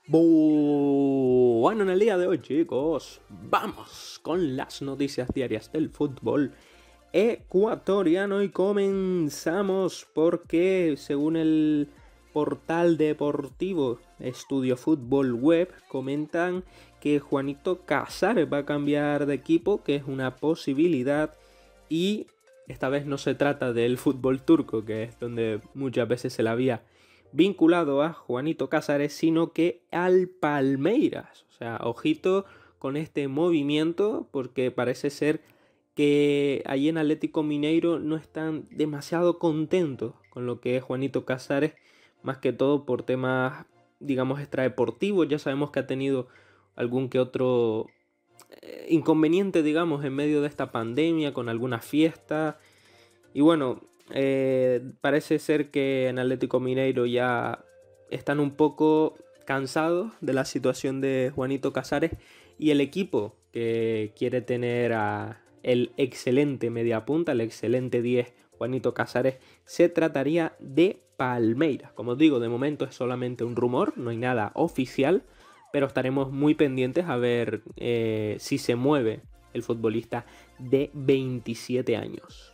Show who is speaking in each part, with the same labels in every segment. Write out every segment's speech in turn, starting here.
Speaker 1: Bueno, en el día de hoy, chicos, vamos con las noticias diarias del fútbol ecuatoriano y comenzamos porque, según el portal deportivo Estudio Fútbol Web, comentan que Juanito Casares va a cambiar de equipo, que es una posibilidad, y esta vez no se trata del fútbol turco, que es donde muchas veces se la había vinculado a Juanito Casares, sino que al Palmeiras. O sea, ojito con este movimiento, porque parece ser que allí en Atlético Mineiro no están demasiado contentos con lo que es Juanito Casares, más que todo por temas, digamos, extradeportivos. Ya sabemos que ha tenido algún que otro inconveniente, digamos, en medio de esta pandemia, con alguna fiesta. Y bueno, parece ser que en Atlético Mineiro ya están un poco cansados de la situación de Juanito Casares, y el equipo que quiere tener a el excelente mediapunta, el excelente 10 Juanito Casares, se trataría de Palmeiras. Como os digo, de momento es solamente un rumor, no hay nada oficial, pero estaremos muy pendientes a ver si se mueve el futbolista de 27 años.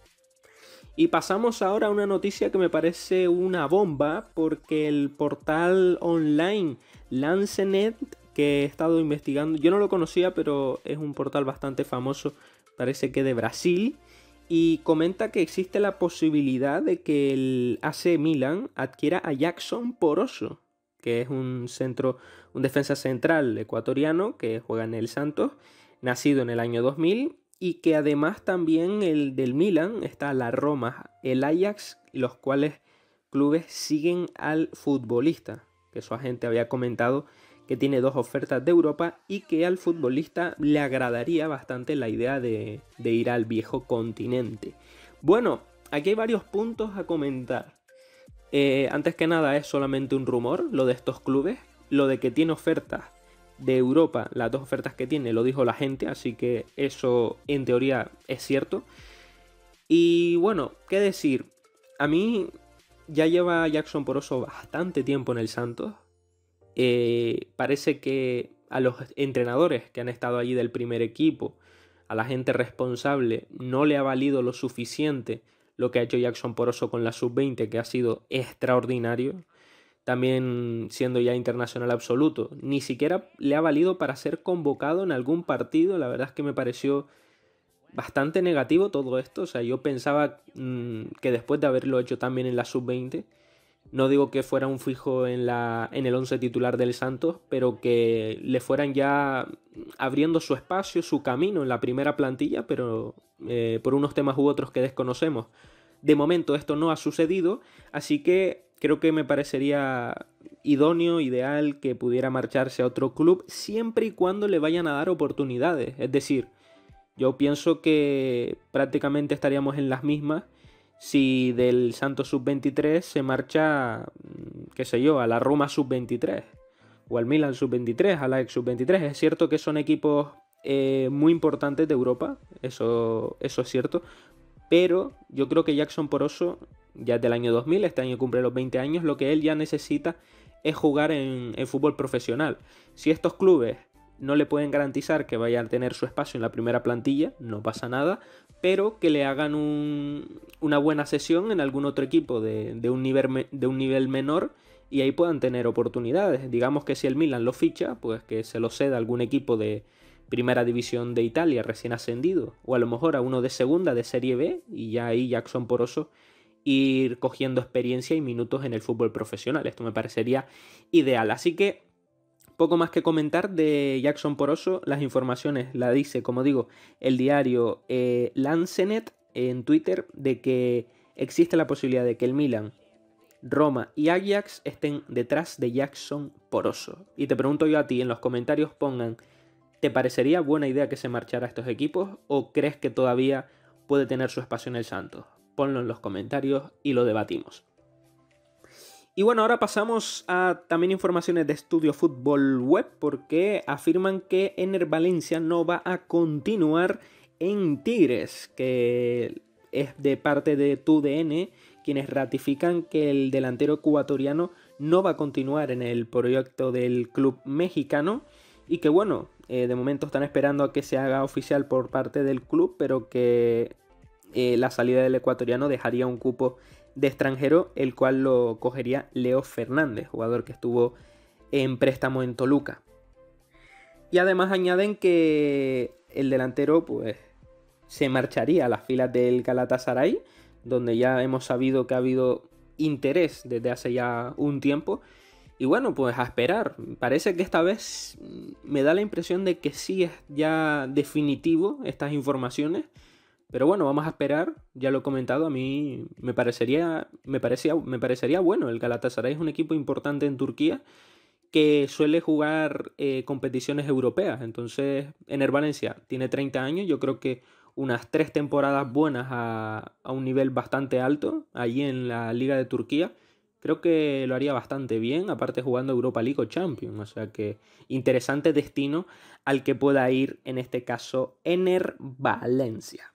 Speaker 1: Y pasamos ahora a una noticia que me parece una bomba, porque el portal online Lancenet, que he estado investigando, yo no lo conocía, pero es un portal bastante famoso, parece que de Brasil, y comenta que existe la posibilidad de que el AC Milan adquiera a Jackson Poroso, que es un defensa central ecuatoriano que juega en el Santos, nacido en el año 2000, y que además también el del Milan está la Roma, el Ajax, los cuales clubes siguen al futbolista, que su agente había comentado que tiene 2 ofertas de Europa y que al futbolista le agradaría bastante la idea de ir al viejo continente. Bueno, aquí hay varios puntos a comentar. Antes que nada, es solamente un rumor lo de estos clubes, lo de que tiene ofertas de Europa, las 2 ofertas que tiene, lo dijo la gente, así que eso en teoría es cierto. Y bueno, qué decir, a mí ya lleva Jackson Poroso bastante tiempo en el Santos. Parece que a los entrenadores que han estado allí del primer equipo, a la gente responsable, no le ha valido lo suficiente lo que ha hecho Jackson Poroso con la sub-20, que ha sido extraordinario. También siendo ya internacional absoluto, ni siquiera le ha valido para ser convocado en algún partido. La verdad es que me pareció bastante negativo todo esto. O sea, yo pensaba que después de haberlo hecho también en la sub-20, no digo que fuera un fijo en el 11 titular del Santos, pero que le fueran ya abriendo su espacio, su camino en la primera plantilla, pero por unos temas u otros que desconocemos. De momento esto no ha sucedido, así que creo que me parecería idóneo, ideal, que pudiera marcharse a otro club siempre y cuando le vayan a dar oportunidades. Es decir, yo pienso que prácticamente estaríamos en las mismas si del Santos Sub-23 se marcha, qué sé yo, a la Roma Sub-23 o al Milan Sub-23, a la Ex Sub-23. Es cierto que son equipos muy importantes de Europa, eso es cierto, pero yo creo que Jackson Poroso ya es del año 2000, este año cumple los 20 años, lo que él ya necesita es jugar en fútbol profesional. Si estos clubes no le pueden garantizar que vaya a tener su espacio en la primera plantilla, no pasa nada, pero que le hagan una buena sesión en algún otro equipo de un nivel menor, y ahí puedan tener oportunidades. Digamos que si el Milan lo ficha, pues que se lo ceda a algún equipo de primera división de Italia recién ascendido, o a lo mejor a uno de segunda, de Serie B, y ya ahí Jackson Poroso ir cogiendo experiencia y minutos en el fútbol profesional. Esto me parecería ideal. Así que poco más que comentar de Jackson Poroso. Las informaciones la dice, como digo, el diario Lancenet en Twitter, de que existe la posibilidad de que el Milan, Roma y Ajax estén detrás de Jackson Poroso. Y te pregunto yo a ti, en los comentarios pongan, ¿te parecería buena idea que se marchara a estos equipos o crees que todavía puede tener su espacio en el Santos? Ponlo en los comentarios y lo debatimos. Y bueno, ahora pasamos a también informaciones de Estudio Fútbol Web, porque afirman que Ener Valencia no va a continuar en Tigres, que es de parte de TUDN, quienes ratifican que el delantero ecuatoriano no va a continuar en el proyecto del club mexicano y que bueno, de momento están esperando a que se haga oficial por parte del club, pero que la salida del ecuatoriano dejaría un cupo de extranjero, el cual lo cogería Leo Fernández, jugador que estuvo en préstamo en Toluca. Y además añaden que el delantero pues se marcharía a las filas del Galatasaray, donde ya hemos sabido que ha habido interés desde hace ya un tiempo. Y bueno, pues a esperar. Parece que esta vez me da la impresión de que sí es ya definitivo estas informaciones. Pero bueno, vamos a esperar. Ya lo he comentado, a mí me parecería bueno. El Galatasaray es un equipo importante en Turquía que suele jugar competiciones europeas. Entonces, Ener Valencia tiene 30 años. Yo creo que unas 3 temporadas buenas a un nivel bastante alto allí en la Liga de Turquía, creo que lo haría bastante bien, aparte jugando Europa League o Champions. O sea que interesante destino al que pueda ir en este caso Ener Valencia.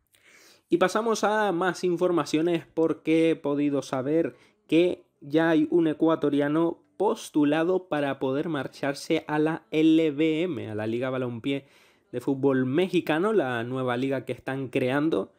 Speaker 1: Y pasamos a más informaciones porque he podido saber que ya hay un ecuatoriano postulado para poder marcharse a la LVM, a la Liga Balompié de Fútbol Mexicano, la nueva liga que están creando,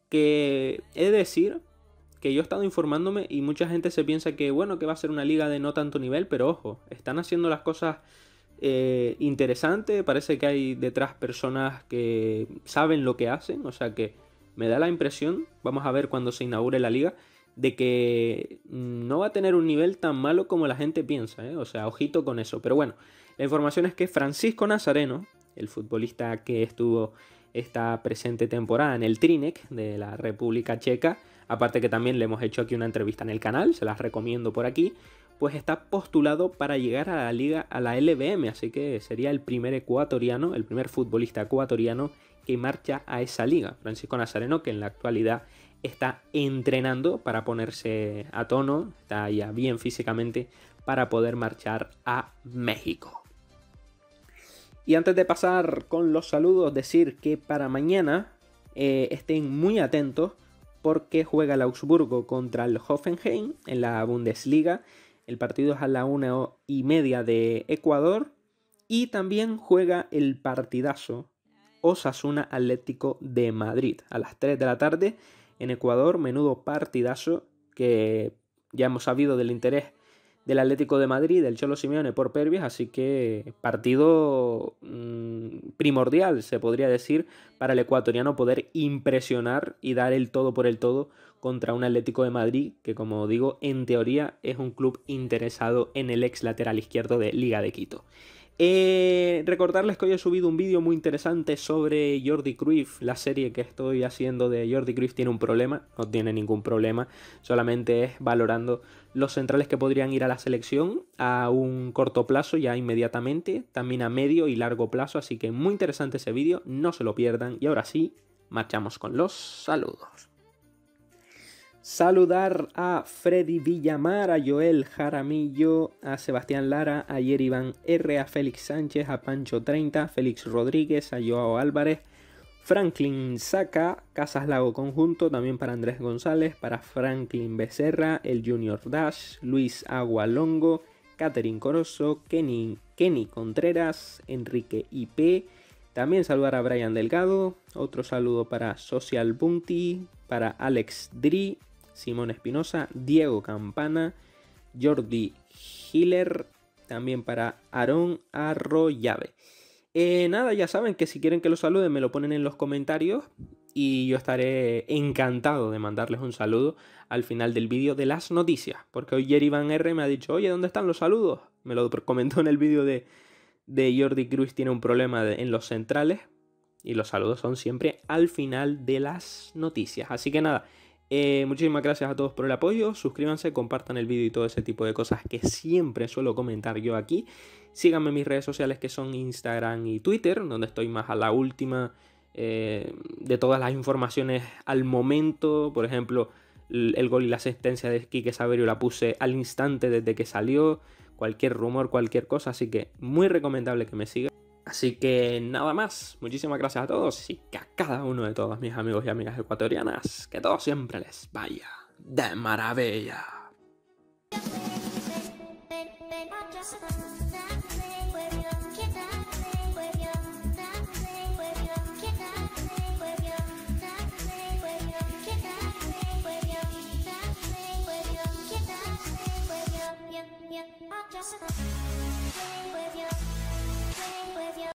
Speaker 1: que he de decir que yo he estado informándome y mucha gente se piensa que bueno, que va a ser una liga de no tanto nivel, pero ojo, están haciendo las cosas interesantes, parece que hay detrás personas que saben lo que hacen, o sea que me da la impresión, vamos a ver cuando se inaugure la liga, de que no va a tener un nivel tan malo como la gente piensa, ¿eh? O sea, ojito con eso. Pero bueno, la información es que Francisco Nazareno, el futbolista que estuvo esta presente temporada en el Trinec de la República Checa, aparte que también le hemos hecho aquí una entrevista en el canal, se las recomiendo por aquí, pues está postulado para llegar a la liga, a la LVM, así que sería el primer ecuatoriano, el primer futbolista ecuatoriano que marcha a esa liga. Francisco Nazareno, que en la actualidad está entrenando para ponerse a tono, está ya bien físicamente para poder marchar a México. Y antes de pasar con los saludos, decir que para mañana estén muy atentos porque juega el Augsburgo contra el Hoffenheim en la Bundesliga. El partido es a la 1:30 de Ecuador. Y también juega el partidazo Osasuna Atlético de Madrid a las 3 de la tarde en Ecuador. Menudo partidazo, que ya hemos sabido del interés del Atlético de Madrid, del Cholo Simeone por Pervis, así que partido primordial, se podría decir, para el ecuatoriano poder impresionar y dar el todo por el todo contra un Atlético de Madrid que, como digo, en teoría es un club interesado en el ex lateral izquierdo de Liga de Quito. Recordarles que hoy he subido un vídeo muy interesante sobre Jordi Cruyff. La serie que estoy haciendo de Jordi Cruyff tiene un problema, no tiene ningún problema, solamente es valorando los centrales que podrían ir a la selección a un corto plazo, ya inmediatamente, también a medio y largo plazo, así que muy interesante ese vídeo, no se lo pierdan. Y ahora sí, marchamos con los saludos. Saludar a Freddy Villamar, a Joel Jaramillo, a Sebastián Lara, a Yerivan R, a Félix Sánchez, a Pancho 30, a Félix Rodríguez, a Joao Álvarez, Franklin Saca, Casas Lago Conjunto, también para Andrés González, para Franklin Becerra, el Junior Dash, Luis Agualongo, Catherine Corozo, Kenny Contreras, Enrique IP. También saludar a Brian Delgado, otro saludo para Social Bunty, para Alex Dri, Simón Espinosa, Diego Campana, Jordi Hiller, también para Aarón Arroyave. Nada, ya saben que si quieren que los saluden me lo ponen en los comentarios y yo estaré encantado de mandarles un saludo al final del vídeo de las noticias, porque hoy Yerivan R me ha dicho, oye, ¿dónde están los saludos? Me lo comentó en el vídeo de Jordi Cruyff, tiene un problema en los centrales y los saludos son siempre al final de las noticias. Así que nada, muchísimas gracias a todos por el apoyo, suscríbanse, compartan el vídeo y todo ese tipo de cosas que siempre suelo comentar yo aquí. Síganme en mis redes sociales que son Instagram y Twitter, donde estoy más a la última de todas las informaciones al momento. Por ejemplo, el gol y la asistencia de Quique Saverio la puse al instante desde que salió. Cualquier rumor, cualquier cosa, así que muy recomendable que me sigan. Así que nada más, muchísimas gracias a todos y que a cada uno de todos mis amigos y amigas ecuatorianas, que todo siempre les vaya de maravilla.
Speaker 2: Just play with you.